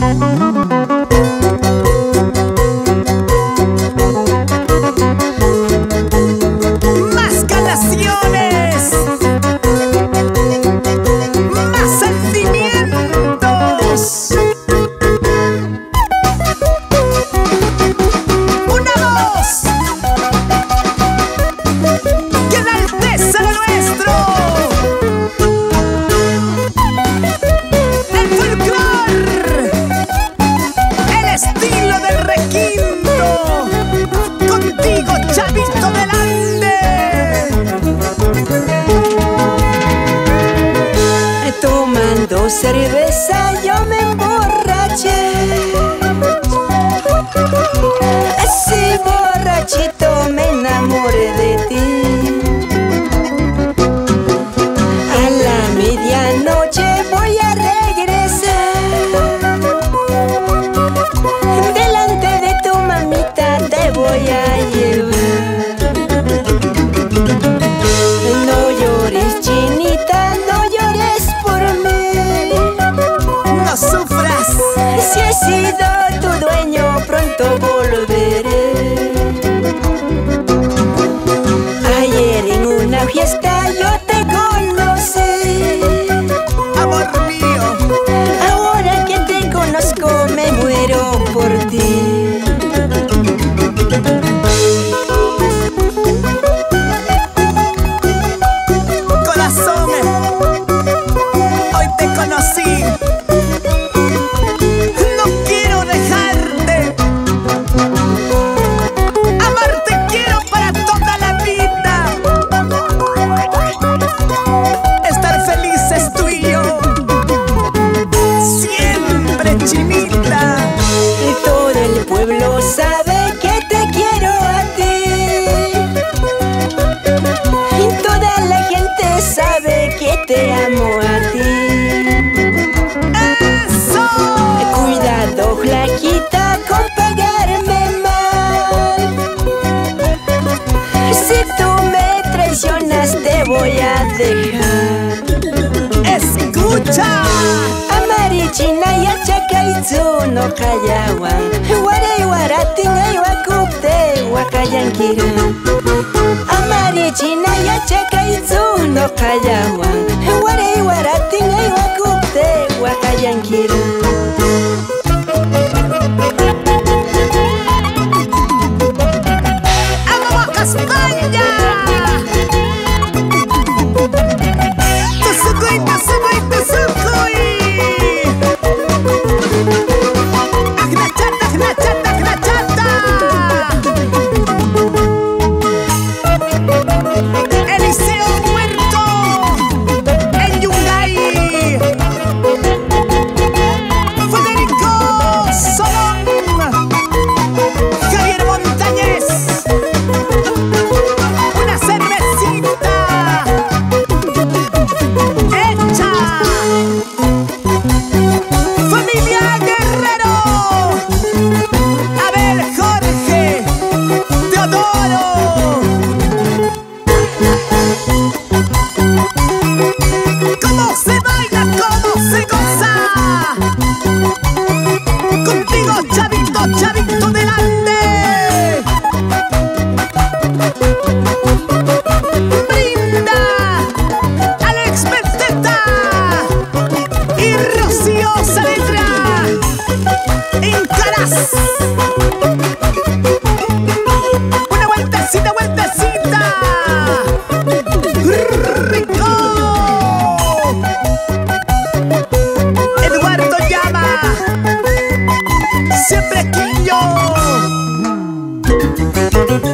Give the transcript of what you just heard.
Más canciones, más sentimientos. Una voz que enaltece lo nuestro. El folclor, el estilo del requinto. Contigo, Chavito, delante. Tomando cerveza yo me emborraché. Así borrachito me enamoré de ti. A la medianoche voy a regresar. Delante de tu mamita te voy a llevar. No llores, chinita, no llores por mí. No sufras. Si he sido tu dueño, pronto volveré. Ayer en una fiesta yo te conocí. Amor mío, Ahora que te conozco me muero por ti. corazón, hoy te conocí. No quiero dejarte. Amarte quiero para toda la vida. Estar felices tú y yo. Siempre, chinita. Todo el pueblo sabe que te quiero a ti. Y toda la gente sabe que te amo a ti. ¡Eso! Cuidado, flaquita, con pagarme mal. Si tú me traicionas te voy a dejar. Escucha. Amarichina ya chakaitsu no kayawan. Waray waratin wakupte wakayankira. Amarichina ya chakaitsu no kayawan. Waray waratin wakupte wakayankira. ¡Vamos, Castaña! ¡Tuzukui, tuzukui, tuzukui! ¡Agnachata, agnachata, agnachata! Eliseo Muerto en Yungay. Federico Solón. Javier Montañez. Una cervecita hecha. Familia Guerrero. Abel, Jorge, Teodoro. ¿Cómo se baila? ¿Cómo se goza? Contigo, Chavito, Chavito, delante. Brinda Alex Beteta y Rocío Saavedra en Caras. Una vueltecita, vueltecita. Rico. Eduardo Llama. Siempre Quillo.